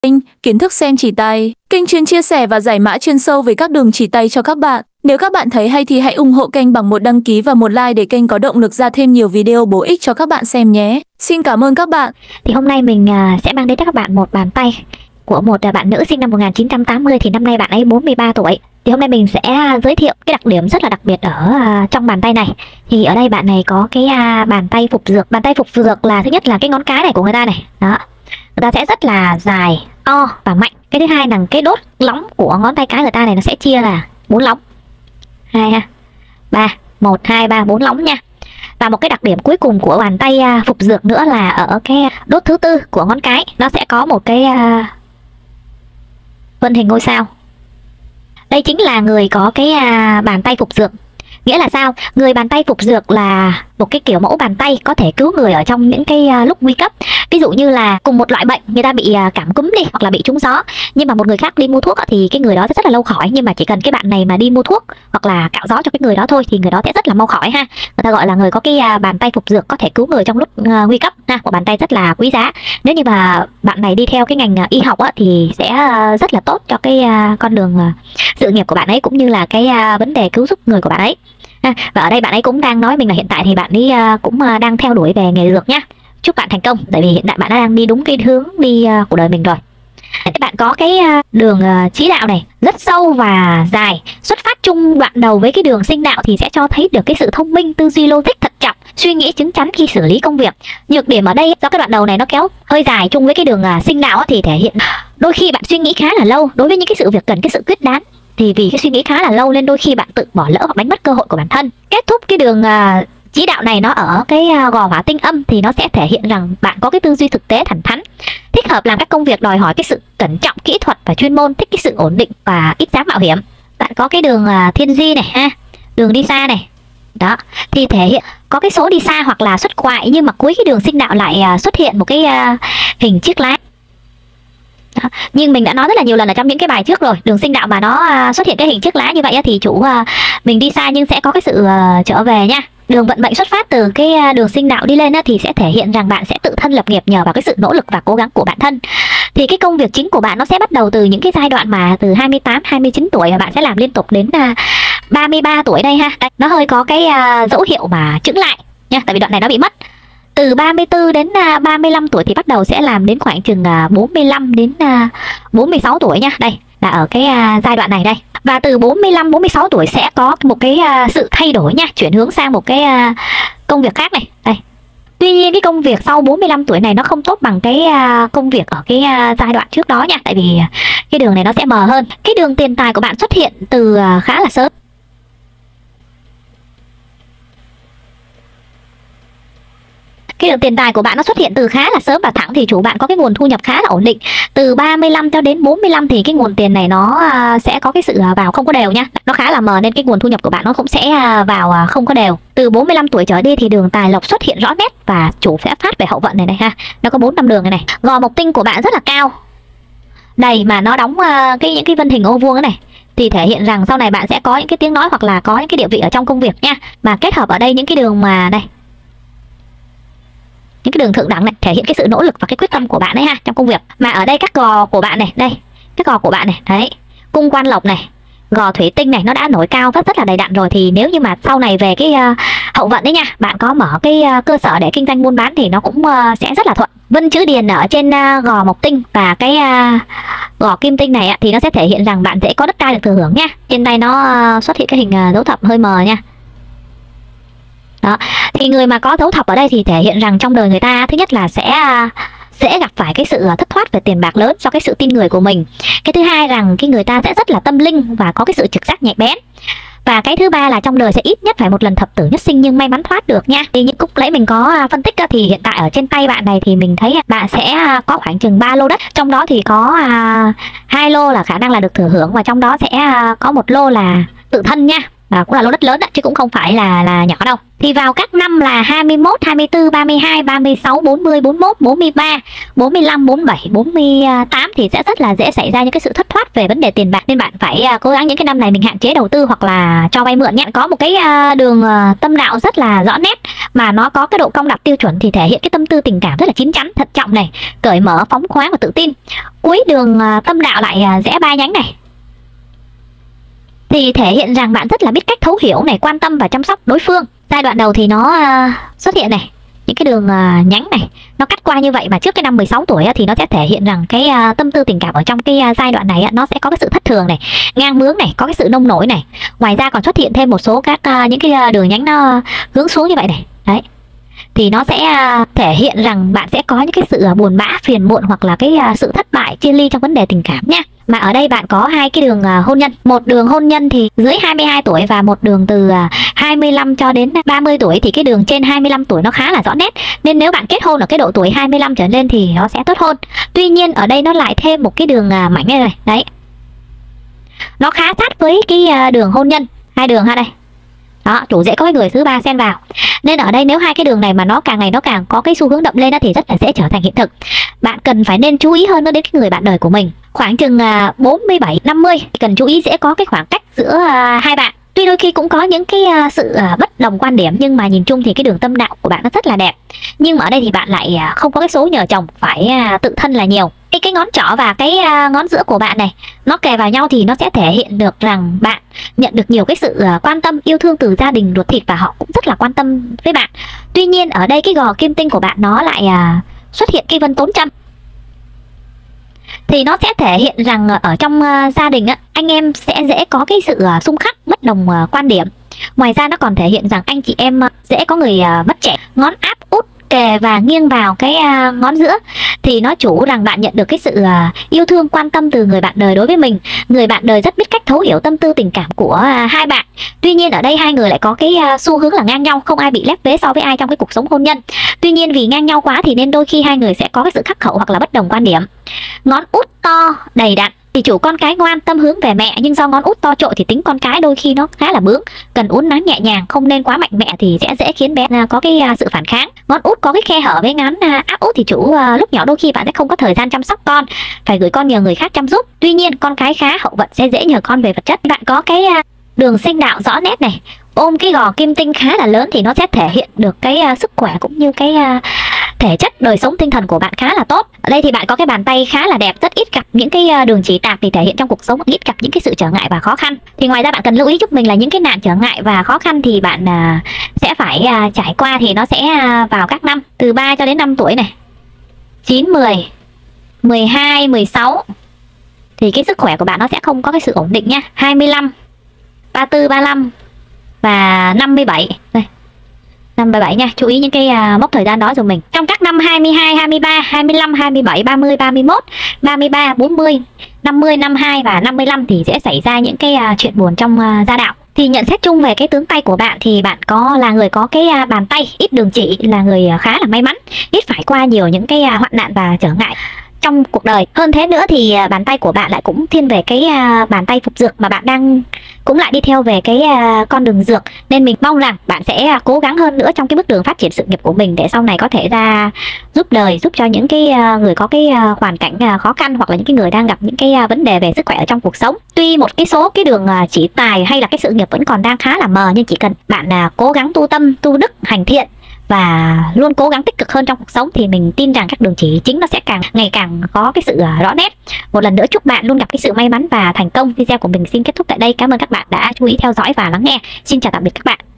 kênh Kiến thức xem chỉ tay, kênh chuyên chia sẻ và giải mã chuyên sâu về các đường chỉ tay cho các bạn. Nếu các bạn thấy hay thì hãy ủng hộ kênh bằng một đăng ký và một like để kênh có động lực ra thêm nhiều video bổ ích cho các bạn xem nhé. Xin cảm ơn các bạn. Thì hôm nay mình sẽ mang đến cho các bạn một bàn tay của một bạn nữ sinh năm 1980, thì năm nay bạn ấy 43 tuổi. Thì hôm nay mình sẽ giới thiệu cái đặc điểm rất là đặc biệt ở trong bàn tay này. Thì ở đây bạn này có cái bàn tay phục dược. Bàn tay phục dược là thứ nhất là cái ngón cái này của người ta này. Đó. Người ta sẽ rất là dài, to và mạnh. Cái thứ hai là cái đốt lóng của ngón tay cái người ta này nó sẽ chia là 4 lóng. 1 2 3 4 lóng nha. Và một cái đặc điểm cuối cùng của bàn tay phục dược nữa là ở cái đốt thứ tư của ngón cái, nó sẽ có một cái vân hình ngôi sao. Đây chính là người có cái bàn tay phục dược. Nghĩa là sao? Người bàn tay phục dược là một cái kiểu mẫu bàn tay có thể cứu người ở trong những cái lúc nguy cấp. Ví dụ như là cùng một loại bệnh, người ta bị cảm cúm đi, hoặc là bị trúng gió, nhưng mà một người khác đi mua thuốc thì cái người đó sẽ rất là lâu khỏi. Nhưng mà chỉ cần cái bạn này mà đi mua thuốc hoặc là cạo gió cho cái người đó thôi thì người đó sẽ rất là mau khỏi ha. Người ta gọi là người có cái bàn tay phục dược có thể cứu người trong lúc nguy cấp ha. Một bàn tay rất là quý giá. Nếu như mà bạn này đi theo cái ngành y học thì sẽ rất là tốt cho cái con đường sự nghiệp của bạn ấy, cũng như là cái vấn đề cứu giúp người của bạn ấy. Và ở đây bạn ấy cũng đang nói mình là hiện tại thì bạn ấy cũng đang theo đuổi về nghề dược nhá. Chúc bạn thành công, tại vì hiện tại bạn đang đi đúng cái hướng đi của đời mình rồi. Các bạn có cái đường chí đạo này rất sâu và dài, xuất phát chung đoạn đầu với cái đường sinh đạo thì sẽ cho thấy được cái sự thông minh, tư duy logic thận trọng, suy nghĩ chín chắn khi xử lý công việc. Nhược điểm ở đây do cái đoạn đầu này nó kéo hơi dài chung với cái đường sinh đạo thì thể hiện đôi khi bạn suy nghĩ khá là lâu đối với những cái sự việc cần cái sự quyết đoán. Thì vì cái suy nghĩ khá là lâu nên đôi khi bạn tự bỏ lỡ hoặc đánh mất cơ hội của bản thân. Kết thúc cái đường chí đạo này nó ở cái gò hỏa tinh âm thì nó sẽ thể hiện rằng bạn có cái tư duy thực tế thẳng thắn, thích hợp làm các công việc đòi hỏi cái sự cẩn trọng, kỹ thuật và chuyên môn, thích cái sự ổn định và ít dám mạo hiểm. Bạn có cái đường thiên di này ha, đường đi xa này. Đó, thì thể hiện có cái số đi xa hoặc là xuất ngoại, nhưng mà cuối cái đường sinh đạo lại xuất hiện một cái hình chiếc lá. Đó. Nhưng mình đã nói rất là nhiều lần ở trong những cái bài trước rồi, đường sinh đạo mà nó xuất hiện cái hình chiếc lá như vậy thì chủ mình đi xa nhưng sẽ có cái sự trở về nha. Đường vận mệnh xuất phát từ cái đường sinh đạo đi lên thì sẽ thể hiện rằng bạn sẽ tự thân lập nghiệp nhờ vào cái sự nỗ lực và cố gắng của bản thân. Thì cái công việc chính của bạn nó sẽ bắt đầu từ những cái giai đoạn mà từ 28, 29 tuổi và bạn sẽ làm liên tục đến 33 tuổi đây ha. Đây, nó hơi có cái dấu hiệu mà chững lại nha, tại vì đoạn này nó bị mất. Từ 34 đến 35 tuổi thì bắt đầu sẽ làm đến khoảng chừng 45 đến 46 tuổi nha. Đây là ở cái giai đoạn này đây. Và từ 45 46 tuổi sẽ có một cái sự thay đổi nha, chuyển hướng sang một cái công việc khác này. Đây. Tuy nhiên cái công việc sau 45 tuổi này nó không tốt bằng cái công việc ở cái giai đoạn trước đó nha, tại vì cái đường này nó sẽ mờ hơn. Cái đường tiền tài của bạn xuất hiện từ khá là sớm. Cái đường tiền tài của bạn nó xuất hiện từ khá là sớm và thẳng, thì chủ bạn có cái nguồn thu nhập khá là ổn định. Từ 35 cho đến 45 thì cái nguồn tiền này nó sẽ có cái sự vào không có đều nha. Nó khá là mờ nên cái nguồn thu nhập của bạn nó cũng sẽ vào không có đều. Từ 45 tuổi trở đi thì đường tài lộc xuất hiện rõ nét và chủ sẽ phát về hậu vận này ha. Nó có 4 năm đường này này. Gò mộc tinh của bạn rất là cao. Đây mà nó đóng những cái vân hình ô vuông này thì thể hiện rằng sau này bạn sẽ có những cái tiếng nói hoặc là có những cái địa vị ở trong công việc nha. Mà kết hợp ở đây những cái đường mà đây, những cái đường thượng đẳng này thể hiện cái sự nỗ lực và cái quyết tâm của bạn ấy ha trong công việc. Mà ở đây các gò của bạn này, đây cái gò của bạn này, đấy cung quan lộc này, gò thủy tinh này nó đã nổi cao rất là đầy đặn rồi. Thì nếu như mà sau này về cái hậu vận đấy nha, bạn có mở cái cơ sở để kinh doanh buôn bán thì nó cũng sẽ rất là thuận. Vân chữ điền ở trên gò mộc tinh và cái gò kim tinh này thì nó sẽ thể hiện rằng bạn sẽ có đất đai được thừa hưởng nha. Trên tay nó xuất hiện cái hình dấu thập hơi mờ nha. Đó, thì người mà có dấu thập ở đây thì thể hiện rằng trong đời người ta thứ nhất là sẽ gặp phải cái sự thất thoát về tiền bạc lớn do cái sự tin người của mình. Cái thứ hai rằng cái người ta sẽ rất là tâm linh và có cái sự trực giác nhạy bén. Và cái thứ ba là trong đời sẽ ít nhất phải một lần thập tử nhất sinh nhưng may mắn thoát được nha. Thì những lúc nãy mình có phân tích thì hiện tại ở trên tay bạn này thì mình thấy bạn sẽ có khoảng chừng 3 lô đất. Trong đó thì có 2 lô là khả năng là được thừa hưởng và trong đó sẽ có 1 lô là tự thân nha. cũng là lô đất lớn đó, chứ cũng không phải là nhỏ đâu. Thì vào các năm là 21, 24, 32, 36, 40, 41, 43, 45, 47, 48 thì sẽ rất là dễ xảy ra những cái sự thất thoát về vấn đề tiền bạc, nên bạn phải cố gắng những cái năm này mình hạn chế đầu tư hoặc là cho vay mượn nhé. Có một cái đường tâm đạo rất là rõ nét, mà nó có cái độ cong đặt tiêu chuẩn thì thể hiện cái tâm tư tình cảm rất là chín chắn, thận trọng này, cởi mở, phóng khoáng và tự tin. Cuối đường tâm đạo lại rẽ ba nhánh này thì thể hiện rằng bạn rất là biết cách thấu hiểu này, quan tâm và chăm sóc đối phương. Giai đoạn đầu thì nó xuất hiện này, những cái đường nhánh này nó cắt qua như vậy, mà trước cái năm 16 tuổi thì nó sẽ thể hiện rằng cái tâm tư tình cảm ở trong cái giai đoạn này nó sẽ có cái sự thất thường này, ngang bướng này, có cái sự nông nổi này. Ngoài ra còn xuất hiện thêm một số các những cái đường nhánh nó hướng xuống như vậy này. Đấy, thì nó sẽ thể hiện rằng bạn sẽ có những cái sự buồn bã, phiền muộn hoặc là cái sự thất bại, chia ly trong vấn đề tình cảm nha. Mà ở đây bạn có hai cái đường hôn nhân. Một đường hôn nhân thì dưới 22 tuổi và một đường từ 25 cho đến 30 tuổi, thì cái đường trên 25 tuổi nó khá là rõ nét. Nên nếu bạn kết hôn ở cái độ tuổi 25 trở lên thì nó sẽ tốt hơn. Tuy nhiên ở đây nó lại thêm một cái đường mảnh này. Đấy, nó khá sát với cái đường hôn nhân, hai đường ha đây. Đó, chủ dễ có cái người thứ ba xen vào. Nên ở đây nếu hai cái đường này mà nó càng ngày nó càng có cái xu hướng đậm lên thì rất là dễ trở thành hiện thực. Bạn cần phải nên chú ý hơn nữa đến cái người bạn đời của mình. Khoảng chừng 47, 50 cần chú ý sẽ có cái khoảng cách giữa hai bạn. Tuy đôi khi cũng có những cái sự bất đồng quan điểm, nhưng mà nhìn chung thì cái đường tâm đạo của bạn nó rất là đẹp. Nhưng mà ở đây thì bạn lại không có cái số nhờ chồng, phải tự thân là nhiều. Cái ngón trỏ và cái ngón giữa của bạn này nó kề vào nhau thì nó sẽ thể hiện được rằng bạn nhận được nhiều cái sự quan tâm, yêu thương từ gia đình ruột thịt, và họ cũng rất là quan tâm với bạn. Tuy nhiên ở đây cái gò kim tinh của bạn nó lại xuất hiện cái vân tốn châm, thì nó sẽ thể hiện rằng ở trong gia đình anh em sẽ dễ có cái sự xung khắc, bất đồng quan điểm. Ngoài ra nó còn thể hiện rằng anh chị em dễ có người mất trẻ. Ngón áp út kề và nghiêng vào cái ngón giữa thì nó chủ rằng bạn nhận được cái sự yêu thương, quan tâm từ người bạn đời đối với mình. Người bạn đời rất biết cách thấu hiểu tâm tư tình cảm của hai bạn. Tuy nhiên ở đây hai người lại có cái xu hướng là ngang nhau, không ai bị lép vế so với ai trong cái cuộc sống hôn nhân. Tuy nhiên vì ngang nhau quá thì nên đôi khi hai người sẽ có cái sự khắc khẩu hoặc là bất đồng quan điểm. Ngón út to đầy đặn thì chủ con cái ngoan, tâm hướng về mẹ, nhưng do ngón út to trội thì tính con cái đôi khi nó khá là bướng, cần uốn nắn nhẹ nhàng, không nên quá mạnh mẽ thì sẽ dễ khiến bé có cái sự phản kháng. Ngón út có cái khe hở với ngón áp út thì chủ lúc nhỏ đôi khi bạn sẽ không có thời gian chăm sóc con, phải gửi con nhờ người khác chăm giúp. Tuy nhiên con cái khá hậu vận, sẽ dễ nhờ con về vật chất. Bạn có cái đường sinh đạo rõ nét này, ôm cái gò kim tinh khá là lớn thì nó sẽ thể hiện được cái sức khỏe cũng như cái thể chất đời sống tinh thần của bạn khá là tốt. Ở đây thì bạn có cái bàn tay khá là đẹp, rất ít gặp những cái đường chỉ tạc, thì thể hiện trong cuộc sống ít gặp những cái sự trở ngại và khó khăn. Thì ngoài ra bạn cần lưu ý giúp mình là những cái nạn trở ngại và khó khăn thì bạn sẽ phải trải qua, thì nó sẽ vào các năm từ 3 cho đến 5 tuổi này, 9, 10, 12, 16 thì cái sức khỏe của bạn nó sẽ không có cái sự ổn định nha. 25, 34, 35 và 57. Đây, 57 nha, chú ý những cái mốc thời gian đó của mình. Trong các năm 22, 23, 25, 27, 30, 31, 33, 40, 50, 52 và 55 thì sẽ xảy ra những cái chuyện buồn trong gia đạo. Thì nhận xét chung về cái tướng tay của bạn thì bạn là người có cái bàn tay ít đường chỉ, là người khá là may mắn, ít phải qua nhiều những cái hoạn nạn và trở ngại trong cuộc đời. Hơn thế nữa thì bàn tay của bạn lại cũng thiên về cái bàn tay phục dược, mà bạn đang cũng lại đi theo về cái con đường dược. Nên mình mong rằng bạn sẽ cố gắng hơn nữa trong cái bước đường phát triển sự nghiệp của mình, để sau này có thể ra giúp đời, giúp cho những cái người có cái hoàn cảnh khó khăn, hoặc là những cái người đang gặp những cái vấn đề về sức khỏe ở trong cuộc sống. Tuy một cái số cái đường chỉ tài hay là cái sự nghiệp vẫn còn đang khá là mờ, nhưng chỉ cần bạn cố gắng tu tâm, tu đức, hành thiện và luôn cố gắng tích cực hơn trong cuộc sống thì mình tin rằng các đường chỉ chính nó sẽ ngày càng có cái sự rõ nét. Một lần nữa chúc bạn luôn gặp cái sự may mắn và thành công. Video của mình xin kết thúc tại đây. Cảm ơn các bạn đã chú ý theo dõi và lắng nghe. Xin chào tạm biệt các bạn.